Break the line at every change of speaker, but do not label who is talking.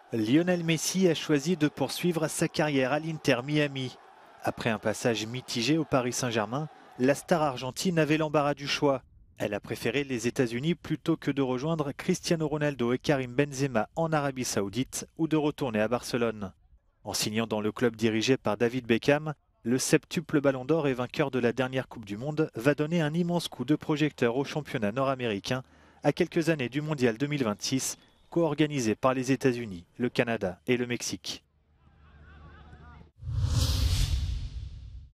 Lionel Messi a choisi de poursuivre sa carrière à l'Inter Miami. Après un passage mitigé au Paris Saint-Germain, la star argentine avait l'embarras du choix. Elle a préféré les États-Unis plutôt que de rejoindre Cristiano Ronaldo et Karim Benzema en Arabie Saoudite ou de retourner à Barcelone. En signant dans le club dirigé par David Beckham, le septuple Ballon d'Or et vainqueur de la dernière Coupe du Monde va donner un immense coup de projecteur au championnat nord-américain à quelques années du Mondial 2026, co-organisé par les États-Unis, le Canada et le Mexique.